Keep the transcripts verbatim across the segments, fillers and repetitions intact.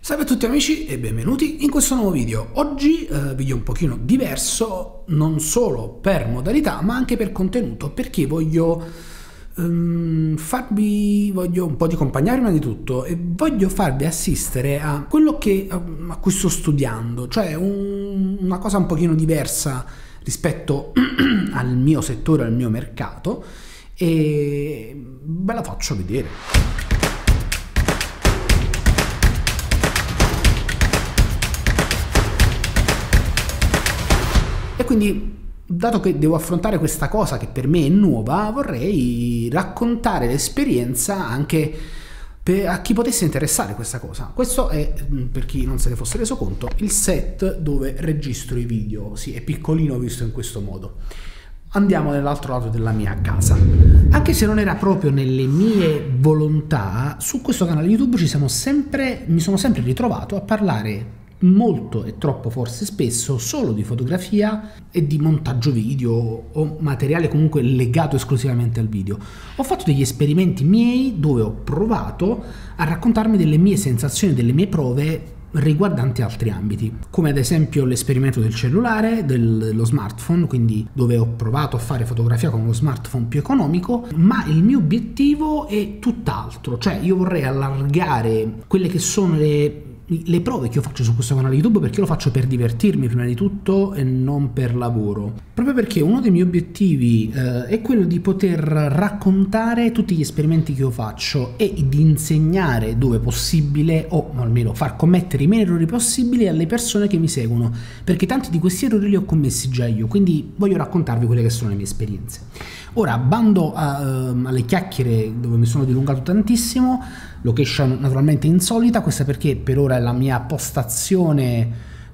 Salve a tutti amici e benvenuti in questo nuovo video. Oggi eh, video un pochino diverso, non solo per modalità ma anche per contenuto, perché voglio um, farvi voglio un po' di compagnia prima di tutto e voglio farvi assistere a quello che a cui sto studiando, cioè un, una cosa un pochino diversa rispetto al mio settore, al mio mercato, e ve la faccio vedere. E quindi, dato che devo affrontare questa cosa che per me è nuova, vorrei raccontare l'esperienza anche per, a chi potesse interessare questa cosa. Questo è, per chi non se ne fosse reso conto, il set dove registro i video. Sì, è piccolino visto in questo modo. Andiamo nell'altro lato della mia casa. Anche se non era proprio nelle mie volontà, su questo canale YouTube ci siamo sempre, mi sono sempre ritrovato a parlare molto e troppo forse spesso solo di fotografia e di montaggio video o materiale comunque legato esclusivamente al video. Ho fatto degli esperimenti miei dove ho provato a raccontarmi delle mie sensazioni, delle mie prove riguardanti altri ambiti, come ad esempio l'esperimento del cellulare, dello smartphone, quindi dove ho provato a fare fotografia con uno smartphone più economico, ma il mio obiettivo è tutt'altro, cioè io vorrei allargare quelle che sono le le prove che io faccio su questo canale YouTube, perché lo faccio per divertirmi prima di tutto e non per lavoro, proprio perché uno dei miei obiettivi eh, è quello di poter raccontare tutti gli esperimenti che io faccio e di insegnare dove possibile, o almeno far commettere i meno errori possibili alle persone che mi seguono, perché tanti di questi errori li ho commessi già io, quindi voglio raccontarvi quelle che sono le mie esperienze. Ora, bando a, uh, alle chiacchiere dove mi sono dilungato tantissimo, location naturalmente insolita, questa perché per ora è la mia postazione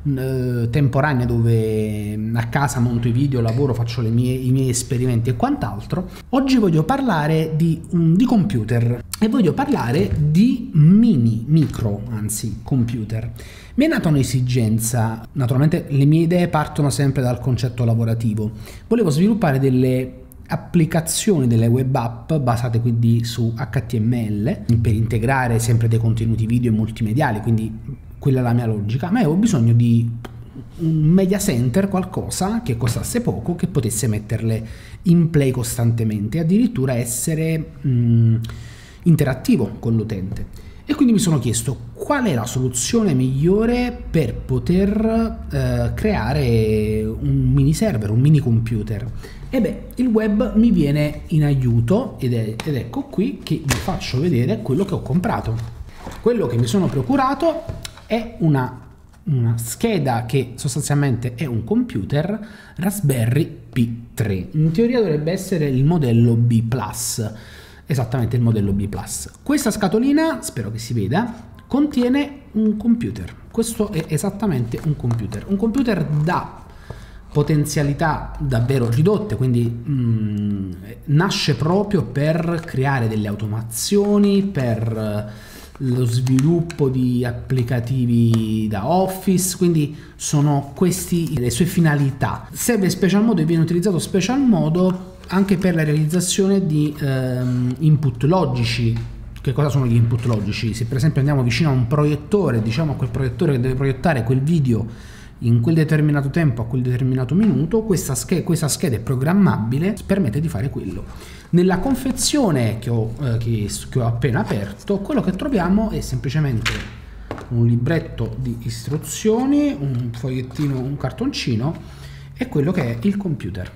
uh, temporanea dove a casa monto i video, lavoro, faccio le mie, i miei esperimenti e quant'altro. Oggi voglio parlare di, um, di computer e voglio parlare di mini, micro, anzi, computer. Mi è nata un'esigenza, naturalmente le mie idee partono sempre dal concetto lavorativo. Volevo sviluppare delle applicazioni, delle web app basate quindi su H T M L per integrare sempre dei contenuti video e multimediali, quindi quella è la mia logica, ma avevo bisogno di un media center, qualcosa che costasse poco, che potesse metterle in play costantemente e addirittura essere mh, interattivo con l'utente. E quindi mi sono chiesto qual è la soluzione migliore per poter eh, creare un mini server, un mini computer. E beh, il web mi viene in aiuto ed, è, ed ecco qui che vi faccio vedere quello che ho comprato. Quello che mi sono procurato è una, una scheda che sostanzialmente è un computer Raspberry Pi tre. In teoria dovrebbe essere il modello B plus. Esattamente il modello B plus. Questa scatolina, spero che si veda, contiene un computer. Questo è esattamente un computer. Un computer da potenzialità davvero ridotte, quindi mh, nasce proprio per creare delle automazioni, per lo sviluppo di applicativi da Office, quindi sono queste le sue finalità. Serve in special modo e viene utilizzato special modo anche per la realizzazione di ehm, input logici. Che cosa sono gli input logici? Se per esempio andiamo vicino a un proiettore, diciamo a quel proiettore che deve proiettare quel video in quel determinato tempo a quel determinato minuto, questa scheda, questa scheda è programmabile, permette di fare quello. Nella confezione che ho, eh, che, che ho appena aperto, quello che troviamo è semplicemente un libretto di istruzioni, un fogliettino, un cartoncino e quello che è il computer.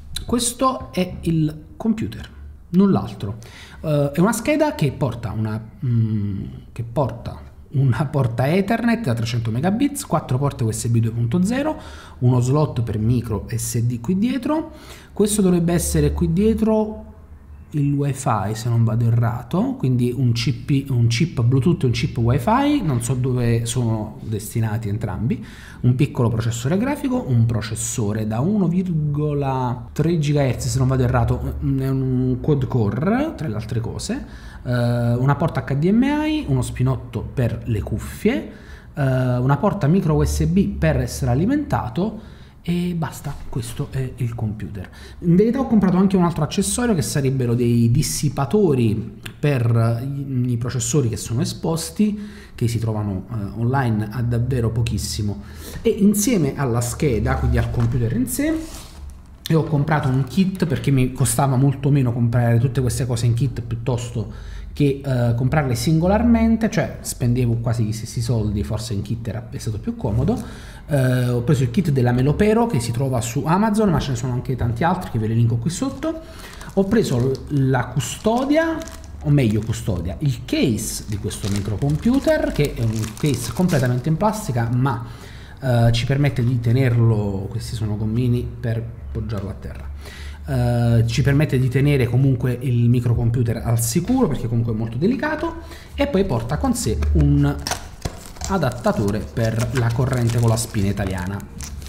Questo è il computer, null'altro. Uh, è una scheda che porta una, mm, che porta una porta Ethernet da trecento megabits, quattro porte U S B due punto zero, uno slot per micro S D qui dietro. Questo dovrebbe essere qui dietro il wifi se non vado errato, quindi un chip, un chip Bluetooth e un chip wifi, non so dove sono destinati entrambi, un piccolo processore grafico, un processore da uno virgola tre gigahertz se non vado errato, è un quad core tra le altre cose, uh, una porta H D M I, uno spinotto per le cuffie, uh, una porta micro U S B per essere alimentato e basta, questo è il computer. In verità ho comprato anche un altro accessorio che sarebbero dei dissipatori per i, i processori che sono esposti, che si trovano eh, online a davvero pochissimo, e insieme alla scheda, quindi al computer in sé, e ho comprato un kit perché mi costava molto meno comprare tutte queste cose in kit piuttosto che uh, comprarle singolarmente, cioè spendevo quasi gli stessi soldi, forse in kit era è stato più comodo. Uh, ho preso il kit della Melopero che si trova su Amazon, ma ce ne sono anche tanti altri che ve li linko qui sotto. Ho preso la custodia, o meglio custodia, il case di questo microcomputer, che è un case completamente in plastica, ma uh, ci permette di tenerlo, questi sono gommini per poggiarlo a terra. Uh, ci permette di tenere comunque il microcomputer al sicuro perché comunque è molto delicato, e poi porta con sé un adattatore per la corrente con la spina italiana,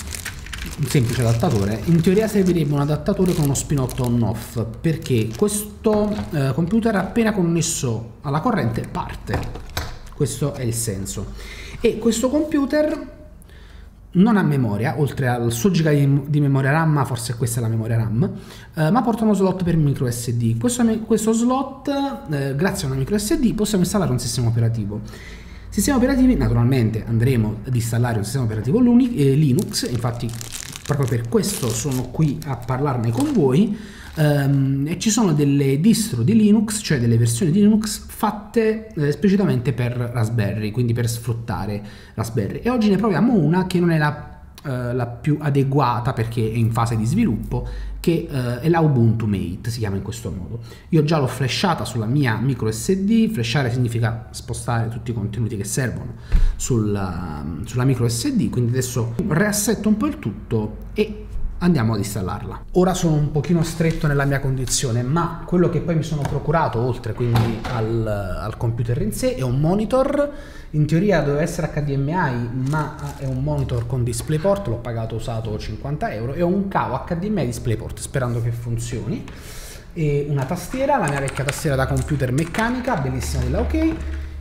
un semplice adattatore. In teoria servirebbe un adattatore con uno spinotto on off, perché questo uh, computer appena connesso alla corrente parte, questo è il senso. E questo computer non ha memoria, oltre al suo giga di, di memoria RAM, forse questa è la memoria RAM, eh, ma porta uno slot per micro S D. Questo, questo slot, eh, grazie a una micro S D, possiamo installare un sistema operativo. Sistemi operativi, naturalmente andremo ad installare un sistema operativo Linux, infatti proprio per questo sono qui a parlarne con voi. Um, e ci sono delle distro di Linux, cioè delle versioni di Linux fatte eh, esplicitamente per Raspberry, quindi per sfruttare Raspberry, e oggi ne proviamo una che non è la, uh, la più adeguata perché è in fase di sviluppo, che uh, è la Ubuntu Mate, si chiama in questo modo. Io già l'ho flashata sulla mia micro S D. Flashare significa spostare tutti i contenuti che servono sulla, sulla micro S D, quindi adesso riassetto un po' il tutto e andiamo ad installarla. Ora sono un pochino stretto nella mia condizione, ma quello che poi mi sono procurato, oltre quindi al, al computer in sé, è un monitor. In teoria doveva essere H D M I, ma è un monitor con DisplayPort, l'ho pagato usato cinquanta euro, e ho un cavo H D M I DisplayPort, sperando che funzioni, e una tastiera, la mia vecchia tastiera da computer meccanica, bellissima della OK,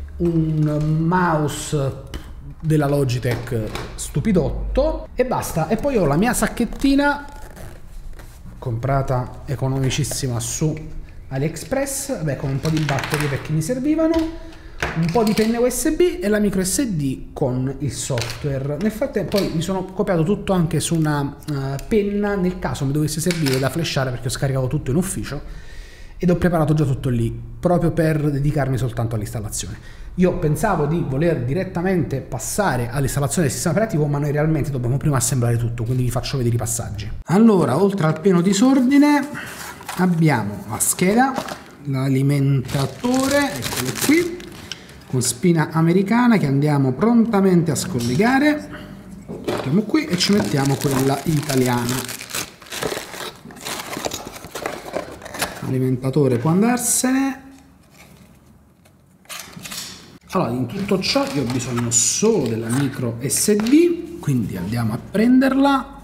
un mouse della Logitech stupidotto, e basta. E poi ho la mia sacchettina comprata economicissima su AliExpress, vabbè, con un po' di batterie perché mi servivano, un po' di penne U S B e la micro S D con il software. Nel frattempo poi mi sono copiato tutto anche su una uh, penna nel caso mi dovesse servire da flashare, perché ho scaricato tutto in ufficio ed ho preparato già tutto lì proprio per dedicarmi soltanto all'installazione. Io pensavo di voler direttamente passare all'installazione del sistema operativo, ma noi realmente dobbiamo prima assemblare tutto, quindi vi faccio vedere i passaggi. Allora, oltre al pieno disordine, abbiamo la scheda, l'alimentatore, eccolo qui, con spina americana, che andiamo prontamente a scollegare. Mettiamo qui e ci mettiamo quella italiana. L'alimentatore può andarsene. Allora, in tutto ciò io ho bisogno solo della micro S D, quindi andiamo a prenderla,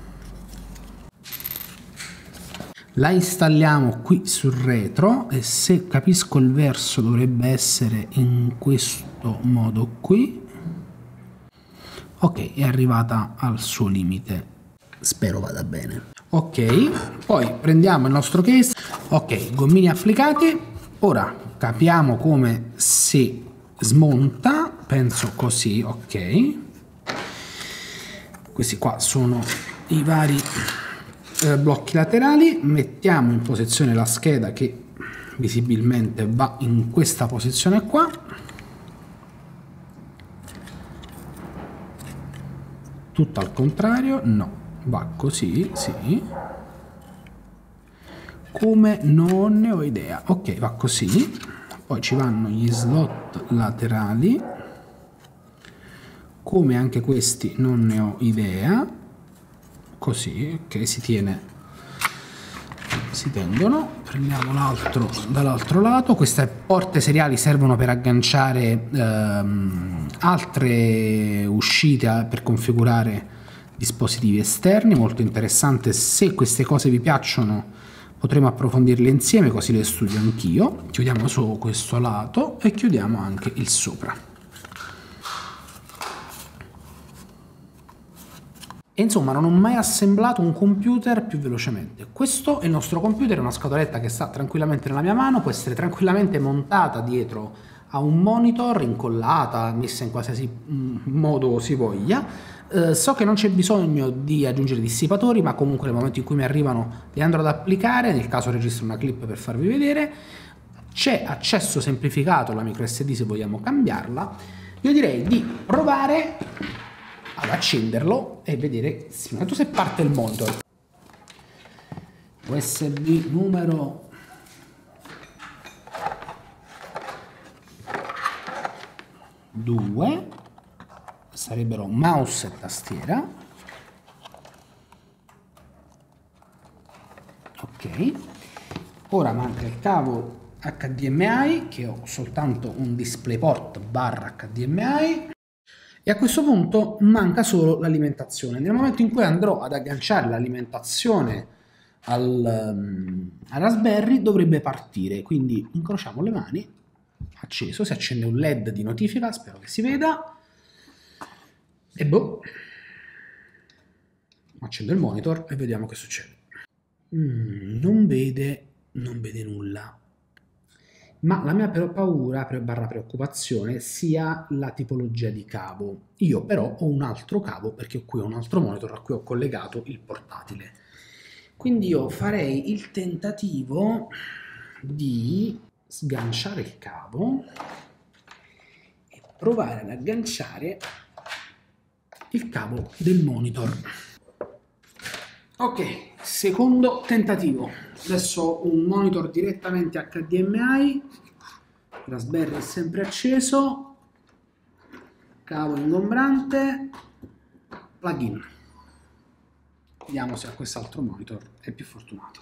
la installiamo qui sul retro, e se capisco il verso dovrebbe essere in questo modo qui. Ok, è arrivata al suo limite, spero vada bene. Ok, poi prendiamo il nostro case, ok, gommini applicati. Ora capiamo come si smonta, penso così. Ok, questi qua sono i vari eh, blocchi laterali. Mettiamo in posizione la scheda, che visibilmente va in questa posizione qua. Tutto al contrario, no, va così, sì, come non ne ho idea. Ok, va così. Poi ci vanno gli slot laterali, come anche questi non ne ho idea. Così, ok, si tiene, si tengono. Prendiamo l'altro dall'altro lato. Queste porte seriali servono per agganciare ehm, altre uscite per configurare dispositivi esterni. Molto interessante. Se queste cose vi piacciono potremo approfondirle insieme, così le studio anch'io. Chiudiamo su questo lato e chiudiamo anche il sopra. E insomma non ho mai assemblato un computer più velocemente. Questo è il nostro computer, è una scatoletta che sta tranquillamente nella mia mano, può essere tranquillamente montata dietro a un monitor, incollata, messa in qualsiasi modo si voglia. Eh, so che non c'è bisogno di aggiungere dissipatori, ma comunque nel momento in cui mi arrivano li andrò ad applicare, nel caso registro una clip per farvi vedere. C'è accesso semplificato alla micro S D se vogliamo cambiarla. Io direi di provare ad accenderlo e vedere innanzitutto se parte il monitor. U S B numero due, sarebbero mouse e tastiera. Ok, ora manca il cavo H D M I, che ho soltanto un DisplayPort barra H D M I. E a questo punto manca solo l'alimentazione. Nel momento in cui andrò ad agganciare l'alimentazione al, um, al Raspberry dovrebbe partire, quindi incrociamo le mani. Acceso, si accende un L E D di notifica, spero che si veda. E boh, accendo il monitor e vediamo che succede. Mm, non vede, non vede nulla. Ma la mia però paura, barra preoccupazione, sia la tipologia di cavo. Io però ho un altro cavo, perché qui ho un altro monitor a cui ho collegato il portatile. Quindi io farei il tentativo di sganciare il cavo e provare ad agganciare il cavo del monitor. Ok, secondo tentativo. Adesso ho un monitor direttamente H D M I, il Raspberry è sempre acceso, cavo ingombrante, plugin. Vediamo se a quest'altro monitor è più fortunato.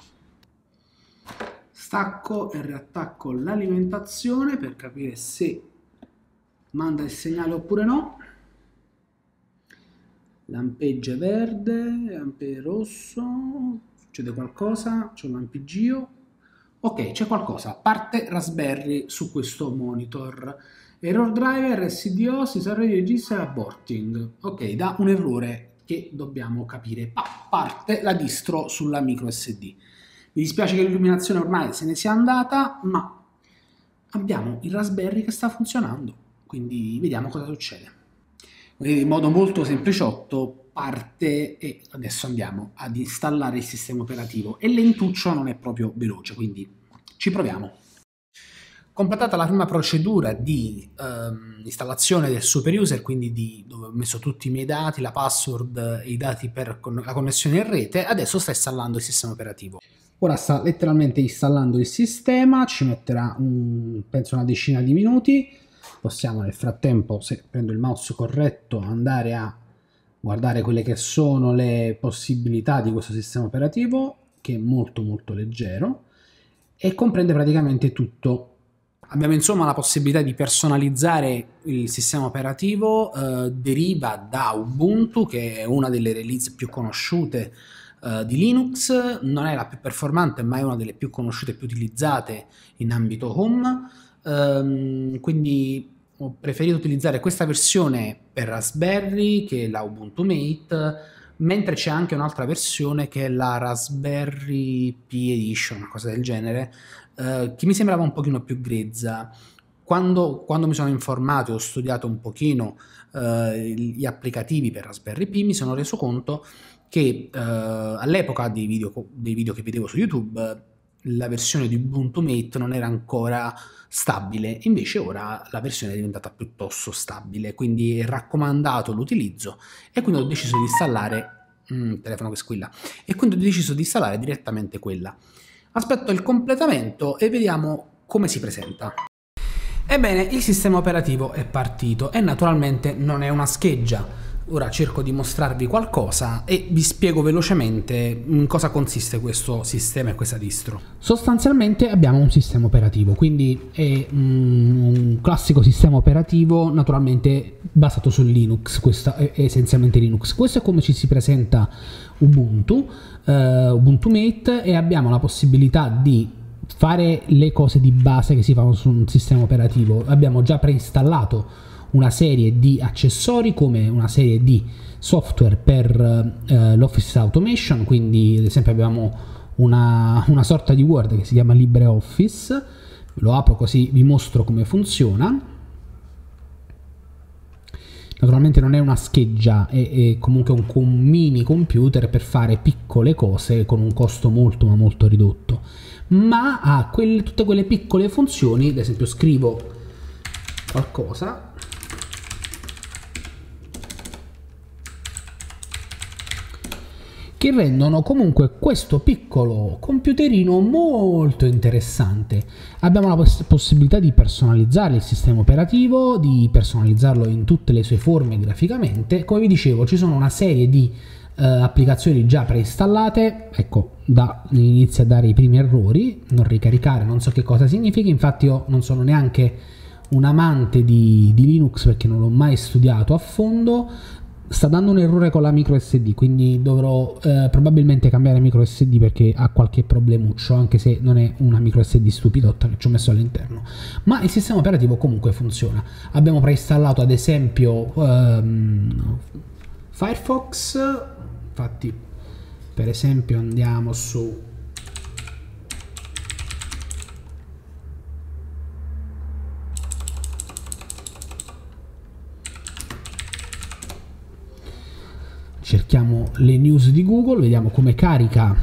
Stacco e riattacco l'alimentazione per capire se manda il segnale oppure no. Lampeggia verde, lampeggia rosso, succede qualcosa, c'è un lampigio. Ok, c'è qualcosa, parte Raspberry su questo monitor. Error driver, S D O, si sa registrare aborting. Ok, dà un errore che dobbiamo capire. Ah, parte la distro sulla micro S D. Mi dispiace che l'illuminazione ormai se ne sia andata, ma abbiamo il Raspberry che sta funzionando, quindi vediamo cosa succede. Vedete, in modo molto sempliciotto parte e adesso andiamo ad installare il sistema operativo e lentuccio non è proprio veloce, quindi ci proviamo. Completata la prima procedura di um, installazione del super user, quindi di, dove ho messo tutti i miei dati, la password e i dati per con la connessione in rete, adesso sta installando il sistema operativo. Ora sta letteralmente installando il sistema, ci metterà un, penso una decina di minuti. Possiamo nel frattempo, se prendo il mouse corretto, andare a guardare quelle che sono le possibilità di questo sistema operativo, che è molto molto leggero e comprende praticamente tutto. Abbiamo insomma la possibilità di personalizzare il sistema operativo, eh, deriva da Ubuntu, che è una delle release più conosciute eh, di Linux, non è la più performante ma è una delle più conosciute e più utilizzate in ambito home, ehm, quindi ho preferito utilizzare questa versione per Raspberry, che è la Ubuntu Mate, mentre c'è anche un'altra versione che è la Raspberry Pi Edition, una cosa del genere, eh, che mi sembrava un pochino più grezza. Quando, quando mi sono informato e ho studiato un pochino eh, gli applicativi per Raspberry Pi, mi sono reso conto che eh, all'epoca dei video, dei video che vedevo su YouTube la versione di Ubuntu Mate non era ancora stabile, invece ora la versione è diventata piuttosto stabile, quindi è raccomandato l'utilizzo e quindi ho deciso di installare mm, telefono che squilla e quindi ho deciso di installare direttamente quella. Aspetto il completamento e vediamo come si presenta. Ebbene, il sistema operativo è partito e naturalmente non è una scheggia. Ora cerco di mostrarvi qualcosa e vi spiego velocemente in cosa consiste questo sistema e questa distro. Sostanzialmente abbiamo un sistema operativo, quindi è un classico sistema operativo naturalmente basato su Linux, questo è essenzialmente Linux. Questo è come ci si presenta Ubuntu, uh, Ubuntu Mate, e abbiamo la possibilità di fare le cose di base che si fanno su un sistema operativo. Abbiamo già preinstallato una serie di accessori come una serie di software per eh, l'Office Automation, quindi ad esempio abbiamo una, una sorta di Word che si chiama LibreOffice. Lo apro così vi mostro come funziona. Naturalmente non è una scheggia, è, è comunque un, un mini computer per fare piccole cose con un costo molto ma molto ridotto, ma ha quelle, tutte quelle piccole funzioni. Ad esempio scrivo qualcosa, che rendono comunque questo piccolo computerino molto interessante. Abbiamo la poss possibilità di personalizzare il sistema operativo, di personalizzarlo in tutte le sue forme graficamente. Come vi dicevo, ci sono una serie di eh, applicazioni già preinstallate. Ecco, da, inizia a dare i primi errori, non ricaricare, non so che cosa significhi. Infatti io non sono neanche un amante di, di Linux perché non l'ho mai studiato a fondo. Sta dando un errore con la micro S D, quindi dovrò eh, probabilmente cambiare micro S D perché ha qualche problemuccio, anche se non è una micro S D stupidotta che ci ho messo all'interno. Ma il sistema operativo comunque funziona. Abbiamo preinstallato ad esempio um, Firefox. Infatti, per esempio, andiamo su cerchiamo le news di Google, vediamo come carica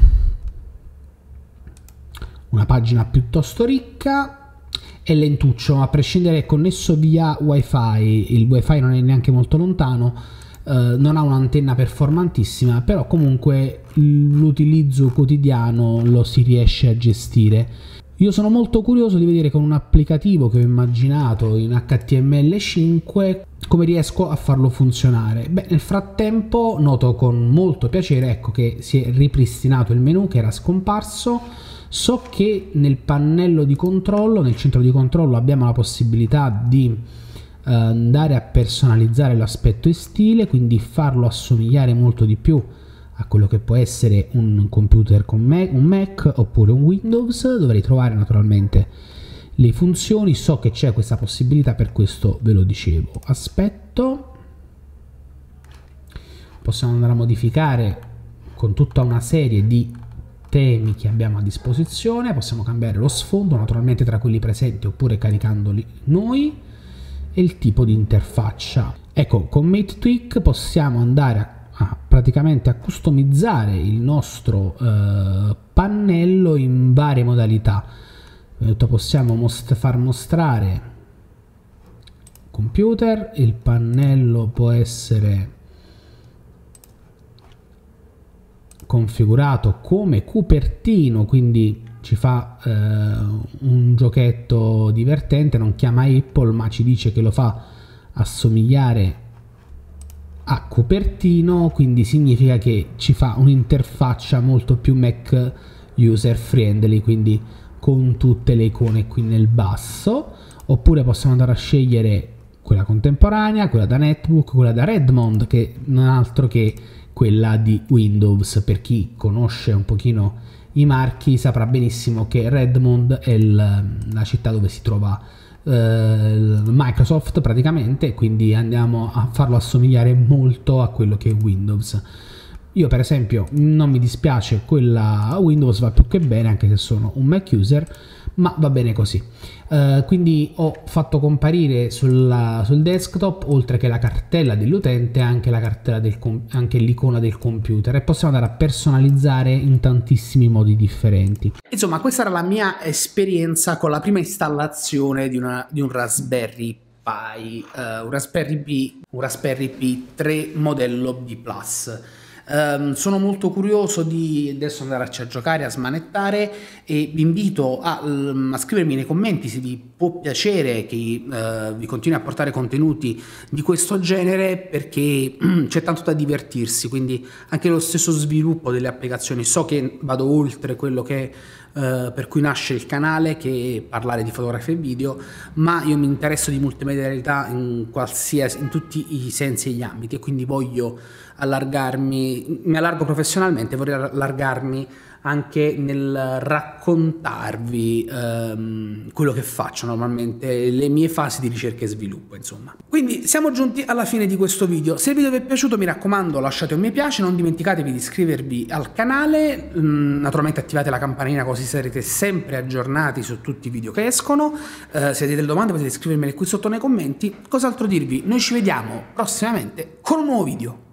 una pagina piuttosto ricca. È lentuccio, ma a prescindere, è connesso via wifi, il wifi non è neanche molto lontano, eh, non ha un'antenna performantissima, però comunque l'utilizzo quotidiano lo si riesce a gestire. Io sono molto curioso di vedere con un applicativo che ho immaginato in H T M L cinque come riesco a farlo funzionare. Beh, nel frattempo noto con molto piacere, ecco, che si è ripristinato il menu che era scomparso. So che nel pannello di controllo, nel centro di controllo, abbiamo la possibilità di eh, andare a personalizzare l'aspetto e stile, quindi farlo assomigliare molto di più a quello che può essere un computer con Mac, un Mac oppure un Windows. Dovrei trovare naturalmente le funzioni, so che c'è questa possibilità, per questo ve lo dicevo. Aspetto, possiamo andare a modificare con tutta una serie di temi che abbiamo a disposizione. Possiamo cambiare lo sfondo naturalmente tra quelli presenti oppure caricandoli noi, e il tipo di interfaccia. Ecco, con MateTweak possiamo andare a Ah, praticamente a customizzare il nostro eh, pannello in varie modalità. Possiamo most far mostrare computer, il pannello può essere configurato come copertino, quindi ci fa eh, un giochetto divertente, non chiama Apple ma ci dice che lo fa assomigliare a copertino, quindi significa che ci fa un'interfaccia molto più Mac user friendly, quindi con tutte le icone qui nel basso. Oppure possiamo andare a scegliere quella contemporanea, quella da netbook, quella da Redmond, che non è altro che quella di Windows. Per chi conosce un pochino i marchi saprà benissimo che Redmond è il, la città dove si trova Microsoft praticamente, quindi andiamo a farlo assomigliare molto a quello che è Windows. Io per esempio non mi dispiace, quella Windows va più che bene, anche se sono un Mac user, ma va bene così. Uh, quindi ho fatto comparire sulla, sul desktop, oltre che la cartella dell'utente, anche la cartella del anche l'icona del computer, e possiamo andare a personalizzare in tantissimi modi differenti. Insomma, questa era la mia esperienza con la prima installazione di, una, di un Raspberry Pi, uh, un Raspberry Pi, un Raspberry Pi tre modello B plus. Um, sono molto curioso di adesso andarci a giocare, a smanettare, e vi invito a, um, a scrivermi nei commenti se vi può piacere che uh, vi continui a portare contenuti di questo genere, perché c'è tanto da divertirsi. Quindi anche lo stesso sviluppo delle applicazioni, so che vado oltre quello che Uh, per cui nasce il canale, che è parlare di fotografia e video, ma io mi interesso di multimedialità in qualsiasi, in tutti i sensi e gli ambiti, e quindi voglio allargarmi, mi allargo professionalmente, vorrei allargarmi anche nel raccontarvi ehm, quello che faccio normalmente, le mie fasi di ricerca e sviluppo, insomma. Quindi siamo giunti alla fine di questo video. Se il video vi è piaciuto, mi raccomando, lasciate un mi piace, non dimenticatevi di iscrivervi al canale, mm, naturalmente attivate la campanina così sarete sempre aggiornati su tutti i video che escono. Eh, se avete delle domande potete scrivermele qui sotto nei commenti. Cos'altro dirvi? Noi ci vediamo prossimamente con un nuovo video.